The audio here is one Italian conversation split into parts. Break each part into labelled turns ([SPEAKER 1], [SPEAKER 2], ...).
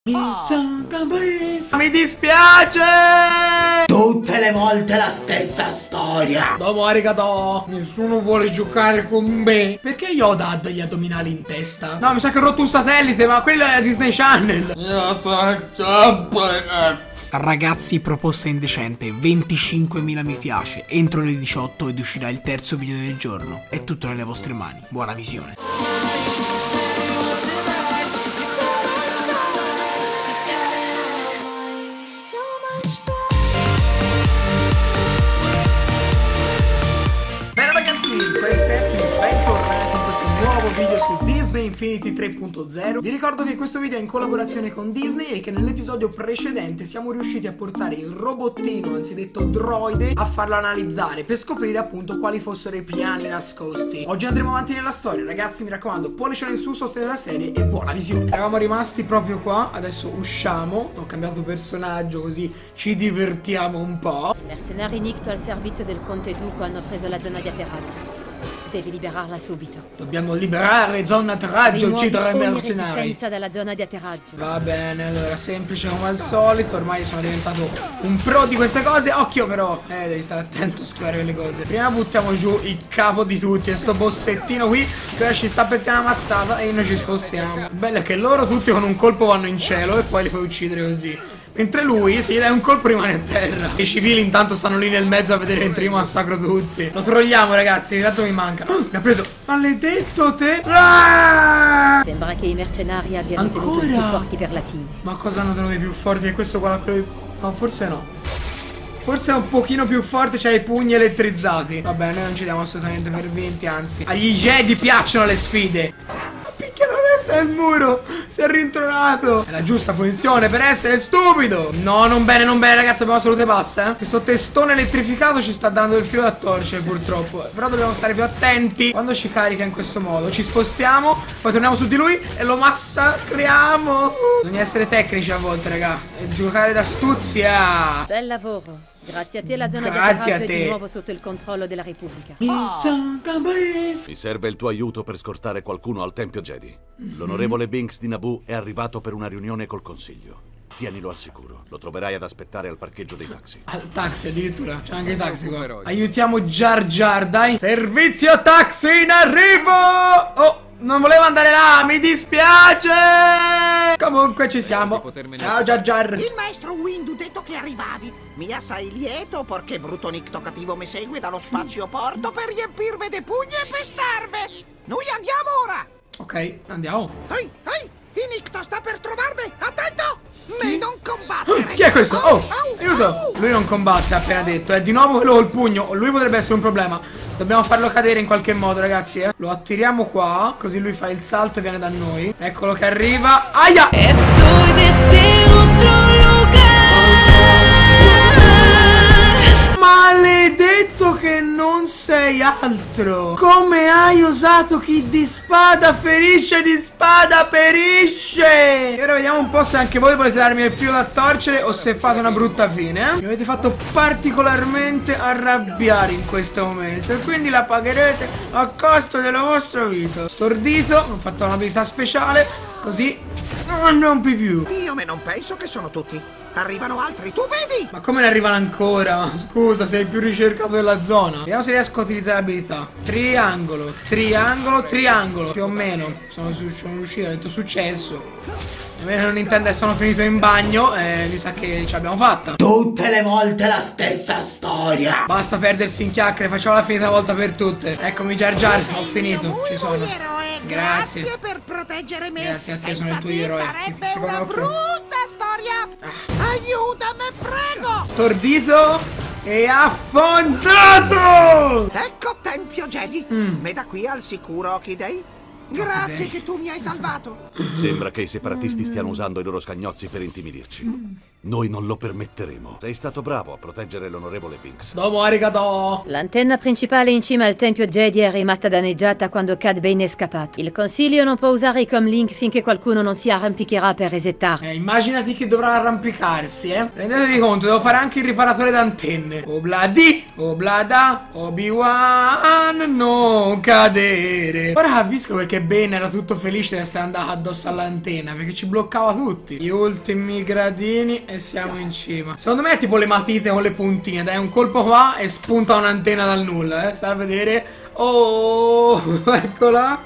[SPEAKER 1] Mi dispiace!
[SPEAKER 2] Tutte le volte la stessa storia.
[SPEAKER 1] Dopo arigato. Nessuno vuole giocare con me. Perché Yoda ha degli addominali in testa? No, mi sa che ho rotto un satellite, ma quello è la Disney Channel. Ragazzi, proposta indecente, 25.000 mi piace. Entro le 18 ed uscirà il terzo video del giorno. È tutto nelle vostre mani. Buona visione. Video su Disney Infinity 3.0. Vi ricordo che questo video è in collaborazione con Disney e che nell'episodio precedente siamo riusciti a portare il robottino, anzi detto droide, a farlo analizzare per scoprire appunto quali fossero i piani nascosti. Oggi andremo avanti nella storia, ragazzi, mi raccomando, pollice in su, sostenere la serie e buona visione. Eravamo rimasti proprio qua, adesso usciamo, ho cambiato personaggio così ci divertiamo un po'.
[SPEAKER 3] I mercenari Nicto al servizio del Conte Duco hanno preso la zona di atterraggio. Devi liberarla subito.
[SPEAKER 1] Dobbiamo liberare zona atterraggio, uccidere i mercenari.
[SPEAKER 3] Dalla zona di atterraggio.
[SPEAKER 1] Va bene, allora, semplice come al solito. Ormai sono diventato un pro di queste cose. Occhio però, devi stare attento a schivare quelle cose. Prima buttiamo giù il capo di tutti e sto bossettino qui che ora ci sta per una mazzata e noi ci spostiamo. Il bello è che loro tutti con un colpo vanno in cielo e poi li puoi uccidere così. Mentre lui, se gli dai un colpo, rimane a terra. I civili intanto stanno lì nel mezzo a vedere mentre io massacro tutti. Lo trolliamo, ragazzi, tanto mi manca. Mi ha preso. Maledetto te.
[SPEAKER 3] Sembra che i mercenari abbiano tenuto i più forti per la fine.
[SPEAKER 1] Ma cosa hanno tenuto i più forti? E questo qua, no, forse no. Forse è un pochino più forte, c'ha i pugni elettrizzati. Vabbè, noi non ci diamo assolutamente per vinti, anzi. Agli Jedi piacciono le sfide. Il muro si è rintronato. È la giusta punizione per essere stupido. No, non bene, non bene, ragazzi, abbiamo salute bassa, Questo testone elettrificato ci sta dando il filo da torcere, purtroppo. Però dobbiamo stare più attenti quando ci carica in questo modo. Ci spostiamo, poi torniamo su di lui e lo massacriamo. Bisogna essere tecnici a volte, raga, e giocare d'astuzia.
[SPEAKER 3] Bel lavoro. Grazie a te la zona di atterraggio è di nuovo sotto il controllo della Repubblica.
[SPEAKER 4] Mi serve il tuo aiuto per scortare qualcuno al Tempio Jedi. L'onorevole Binks di Naboo è arrivato per una riunione col Consiglio. Tienilo al sicuro. Lo troverai ad aspettare al parcheggio dei taxi. Al
[SPEAKER 1] taxi addirittura? C'è anche i taxi qua. Aiutiamo Jar Jar, dai. Servizio taxi in arrivo. Oh, non volevo andare là, mi dispiace. Comunque ci siamo. Ciao Jar Jar.
[SPEAKER 2] Il maestro Windu detto che arrivavi. Mi assai lieto perché brutto Nicto cattivo mi segue dallo spazio porto per riempirmi di pugni e pestarmi. Noi andiamo ora.
[SPEAKER 1] Ok, andiamo.
[SPEAKER 2] Ehi, ehi, il Nicto sta per trovarmi. Attento. Me non combattere.
[SPEAKER 1] Chi è questo? Oh, aiuto. Lui non combatte, ha appena detto. È di nuovo quello col pugno. Lui potrebbe essere un problema. Dobbiamo farlo cadere in qualche modo, ragazzi, Lo attiriamo qua, così lui fa il salto e viene da noi. Eccolo che arriva. Aia!
[SPEAKER 5] Estoy desde otro lugar.
[SPEAKER 1] Maledetto che non sei altro. Come hai osato? Chi di spada ferisce, di spada perisce. E ora vediamo un po' se anche voi volete darmi il filo da torcere o se fate una brutta fine, Mi avete fatto particolarmente arrabbiare in questo momento e quindi la pagherete a costo della vostra vita. Stordito, ho fatto un'abilità speciale, così non rompi più.
[SPEAKER 2] Io me non penso che sono tutti. Arrivano altri, tu vedi?
[SPEAKER 1] Ma come ne arrivano ancora? Scusa, sei il più ricercato della zona. Vediamo se riesco a utilizzare l'abilità. Triangolo, triangolo, triangolo. Più o meno. Sono riuscito, ho detto successo. Almeno non intendo che sono finito in bagno. Mi sa che ce l'abbiamo fatta.
[SPEAKER 2] Tutte le volte la stessa storia.
[SPEAKER 1] Basta perdersi in chiacchiere, facciamola finita una volta per tutte. Eccomi Jar Jar, ho finito. Ci sono.
[SPEAKER 2] Grazie per proteggere me.
[SPEAKER 1] Grazie a te, sono il tuo eroe.
[SPEAKER 2] Sarebbe una brutta storia. Aiutami, prego.
[SPEAKER 1] Stordito e affondato.
[SPEAKER 2] Ecco Tempio Jedi. Me da qui al sicuro, Kidei. Grazie che tu mi hai salvato.
[SPEAKER 4] Sembra che i separatisti stiano usando i loro scagnozzi per intimidirci. Noi non lo permetteremo. Sei stato bravo a proteggere l'onorevole Binks.
[SPEAKER 1] Dopo arigato.
[SPEAKER 3] L'antenna principale in cima al Tempio Jedi è rimasta danneggiata quando Cad Bane è scappato. Il Consiglio non può usare i comlink finché qualcuno non si arrampicherà per resettare.
[SPEAKER 1] Immaginati che dovrà arrampicarsi, Rendetevi conto, devo fare anche il riparatore d'antenne. Obladi, oblada, Obi-Wan, non cadere. Ora capisco perché che Bane era tutto felice di essere andato addosso all'antenna, perché ci bloccava tutti. Gli ultimi gradini e siamo in cima. Secondo me è tipo le matite con le puntine. Dai un colpo qua e spunta un'antenna dal nulla, Stai a vedere. Oh, eccola.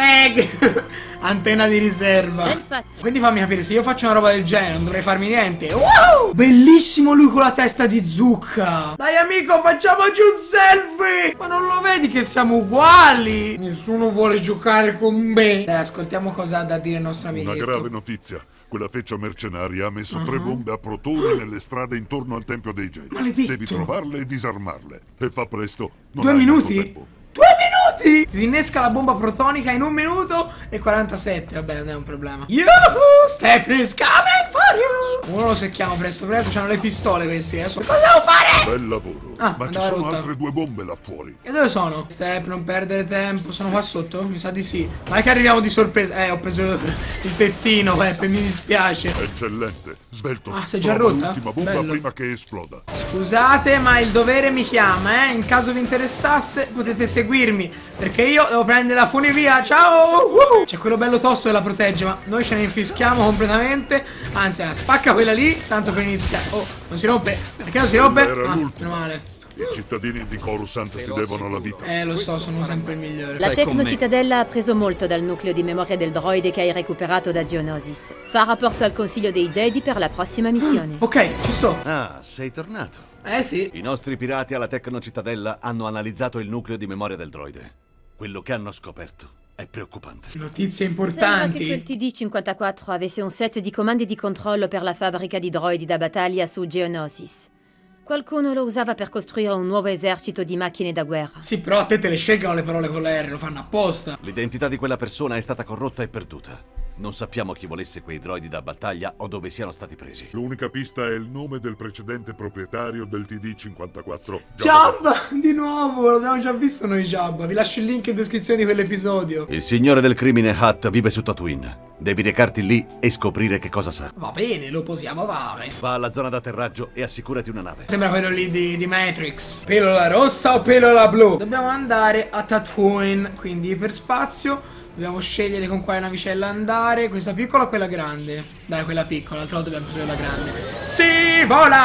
[SPEAKER 1] Antenna di riserva. Quindi fammi capire, se io faccio una roba del genere non dovrei farmi niente. Wow! Bellissimo lui con la testa di zucca. Dai amico, facciamoci un selfie. Ma non lo vedi che siamo uguali? Nessuno vuole giocare con me. Dai, ascoltiamo cosa ha da dire il nostro amico.
[SPEAKER 6] Una grave notizia. Quella feccia mercenaria ha messo 3 bombe a protoni nelle strade intorno al Tempio dei Jedi.
[SPEAKER 1] Maledetto.
[SPEAKER 6] Devi trovarle e disarmarle. E fa presto.
[SPEAKER 1] 2 minuti? 2 minuti! Si innesca la bomba protonica in 1 minuto e 47. Vabbè, non è un problema. Yuhu! Step is coming for you! Uno lo secchiamo presto. C'hanno le pistole questi, Cosa devo fare?
[SPEAKER 6] Bel lavoro.
[SPEAKER 1] Ma
[SPEAKER 6] ci sono altre 2 bombe là fuori.
[SPEAKER 1] E dove sono? Step, non perdere tempo. Sono qua sotto? Mi sa di sì. Ma è che arriviamo di sorpresa. Ho preso il tettino, Peppe, mi dispiace.
[SPEAKER 6] Eccellente. Svelto.
[SPEAKER 1] Ah, sei già rotta?
[SPEAKER 6] L'ultima bomba prima che esploda.
[SPEAKER 1] Scusate, ma il dovere mi chiama, In caso vi interessasse potete seguirmi, perché io devo prendere la funivia. Ciao! C'è quello bello tosto che la protegge, ma noi ce ne infischiamo completamente. Anzi, spacca quella lì, tanto per iniziare. Oh, non si rompe? Perché non si rompe? Meno male.
[SPEAKER 6] I cittadini di Coruscant ti devono la vita.
[SPEAKER 1] Lo so, sono sempre il migliore.
[SPEAKER 3] La Tecnocitadella ha preso molto dal nucleo di memoria del droide che hai recuperato da Geonosis. Fa rapporto al Consiglio dei Jedi per la prossima missione.
[SPEAKER 1] Ok, ci sto.
[SPEAKER 4] Ah, sei tornato.
[SPEAKER 1] Sì.
[SPEAKER 4] I nostri pirati alla Tecnocitadella hanno analizzato il nucleo di memoria del droide. Quello che hanno scoperto è preoccupante.
[SPEAKER 1] Notizie
[SPEAKER 3] Sembra
[SPEAKER 1] importanti.
[SPEAKER 3] che quel TD-54 avesse un set di comandi di controllo per la fabbrica di droidi da battaglia su Geonosis. Qualcuno lo usava per costruire un nuovo esercito di macchine da guerra.
[SPEAKER 1] Sì, però a te le scelgono le parole con la R, lo fanno apposta.
[SPEAKER 4] L'identità di quella persona è stata corrotta e perduta. Non sappiamo chi volesse quei droidi da battaglia o dove siano stati presi.
[SPEAKER 6] L'unica pista è il nome del precedente proprietario del TD-54.
[SPEAKER 1] Jabba! Di nuovo, l'abbiamo già visto noi Jabba. Vi lascio il link in descrizione di quell'episodio.
[SPEAKER 4] Il signore del crimine Hutt vive su Tatooine. Devi recarti lì e scoprire che cosa sa.
[SPEAKER 1] Va bene, lo possiamo fare.
[SPEAKER 4] Va alla zona d'atterraggio e assicurati una nave.
[SPEAKER 1] Sembra quello lì di Matrix. Pillola rossa o pillola blu? Dobbiamo andare a Tatooine, quindi iperspazio. Dobbiamo scegliere con quale navicella andare. Questa piccola o quella grande? Dai, quella piccola, l'altra volta abbiamo preso quella grande. Si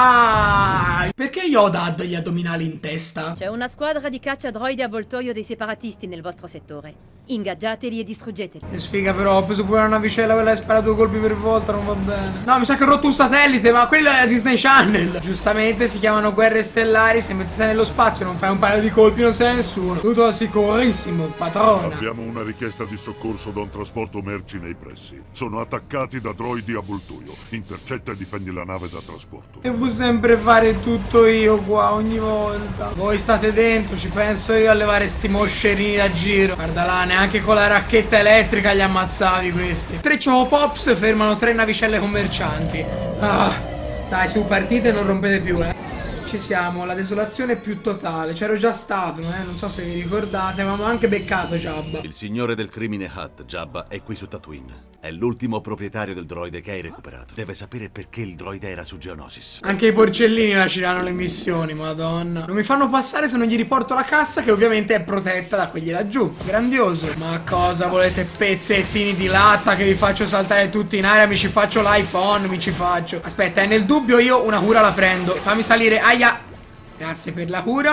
[SPEAKER 1] vola! Perché Yoda ha degli addominali in testa?
[SPEAKER 3] C'è una squadra di caccia droidi a avvoltoio dei separatisti nel vostro settore. Ingaggiateli e distruggeteli.
[SPEAKER 1] Che sfiga però, ho preso pure una navicella, quella che spara 2 colpi per volta, non va bene. No, mi sa che ho rotto un satellite, ma quella è la Disney Channel. Giustamente si chiamano guerre stellari, se metti sei nello spazio non fai un paio di colpi non sei nessuno. Tutto sicurissimo, patrona.
[SPEAKER 6] Abbiamo una richiesta di soccorso da un trasporto merci nei pressi. Sono attaccati da droidi a avvoltoio. Intercetta e difendi la nave da trasporto.
[SPEAKER 1] Devo sempre fare tutto io qua, ogni volta. Voi state dentro, ci penso io a levare sti moscerini da giro. Guarda là, neanche con la racchetta elettrica li ammazzavi questi. 3 Choco Pops fermano 3 navicelle commercianti. Dai, su, partite e non rompete più, Ci siamo, la desolazione più totale. C'ero già stato, non so se vi ricordate, ma avevamo anche beccato Jabba.
[SPEAKER 4] Il signore del crimine Hutt, Jabba, è qui su Tatooine. È l'ultimo proprietario del droide che hai recuperato. Deve sapere perché il droide era su Geonosis.
[SPEAKER 1] Anche i porcellini lasceranno le missioni, madonna. Non mi fanno passare se non gli riporto la cassa, che ovviamente è protetta da quelli laggiù. Grandioso. Ma cosa volete, pezzettini di latta che vi faccio saltare tutti in aria? Mi ci faccio l'iPhone, mi ci faccio. Aspetta, nel dubbio io una cura la prendo. Fammi salire, aia. Grazie per la cura.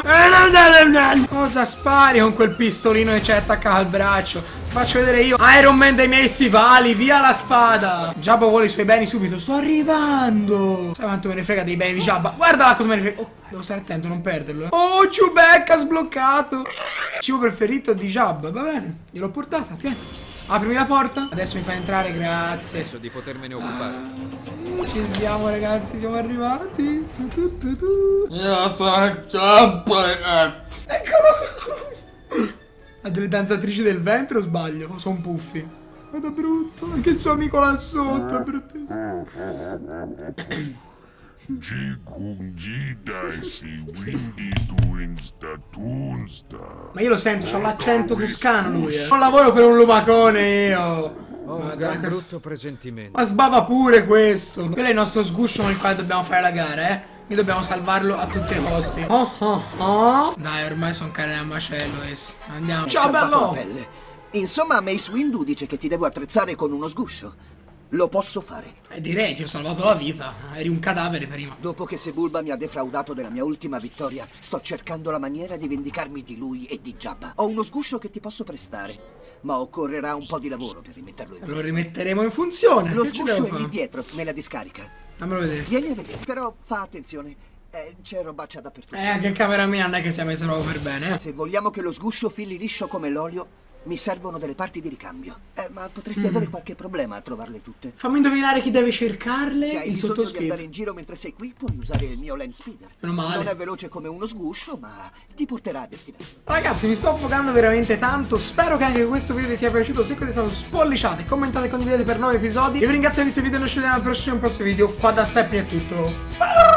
[SPEAKER 1] Cosa spari con quel pistolino che c'è attaccato al braccio? Faccio vedere io Iron Man dei miei stivali. Via la spada. Jabba vuole i suoi beni subito. Sto arrivando. Sai quanto me ne frega dei beni di Jabba? Guardala cosa me ne frega. Oh, devo stare attento, non perderlo. Oh, Chewbacca sbloccato. Cibo preferito di Jabba. Va bene, gliel'ho portata. Tieni. Aprimi la porta. Adesso mi fai entrare, grazie.
[SPEAKER 7] Penso di potermene occupare.
[SPEAKER 1] Sì, ci siamo ragazzi, siamo arrivati. Eccolo. Ha delle danzatrici del ventre o sbaglio? O sono puffi? Guarda brutto, anche il suo amico là sotto è bruttissimo. Ma io lo sento, c'ho l'accento toscano lui, Non lavoro per un lumacone io.
[SPEAKER 7] Oh, che brutto presentimento.
[SPEAKER 1] Ma sbava pure questo. Quello è il nostro sguscio con il quale dobbiamo fare la gara, Noi dobbiamo salvarlo a tutti i costi. Dai, ormai sono carne a macello essi. Andiamo. Ciao bello.
[SPEAKER 2] Insomma, Mace Windu dice che ti devo attrezzare con uno sguscio. Lo posso fare.
[SPEAKER 1] Direi, ti ho salvato la vita. Eri un cadavere prima.
[SPEAKER 2] Dopo che Sebulba mi ha defraudato della mia ultima vittoria, sto cercando la maniera di vendicarmi di lui e di Jabba. Ho uno sguscio che ti posso prestare, ma occorrerà un po' di lavoro per rimetterlo in funzione.
[SPEAKER 1] Lo rimetteremo in funzione.
[SPEAKER 2] Lo
[SPEAKER 1] Che ci
[SPEAKER 2] sguscio
[SPEAKER 1] devo
[SPEAKER 2] è lì
[SPEAKER 1] fare?
[SPEAKER 2] dietro, nella discarica.
[SPEAKER 1] Fammelo vedere.
[SPEAKER 2] Vieni a vedere, però fa attenzione. C'è robaccia dappertutto.
[SPEAKER 1] Anche in camera mia non è che sia messa roba per bene,
[SPEAKER 2] Se vogliamo che lo sguscio fili liscio come l'olio, mi servono delle parti di ricambio. Ma potresti avere qualche problema a trovarle tutte.
[SPEAKER 1] Fammi indovinare chi deve cercarle.
[SPEAKER 2] Se hai
[SPEAKER 1] Il
[SPEAKER 2] bisogno di andare
[SPEAKER 1] sottoscritto.
[SPEAKER 2] in giro mentre sei qui, puoi usare il mio land speeder.
[SPEAKER 1] Meno male.
[SPEAKER 2] Non è veloce come uno sguscio, ma ti porterà a destinazione.
[SPEAKER 1] Ragazzi, mi sto affogando veramente tanto. Spero che anche questo video vi sia piaciuto. Se così è stato, spolliciate, commentate e condividete per nuovi episodi. Io vi ringrazio per aver visto il video e noi ci vediamo al prossimo video. Qua da Stepney è tutto.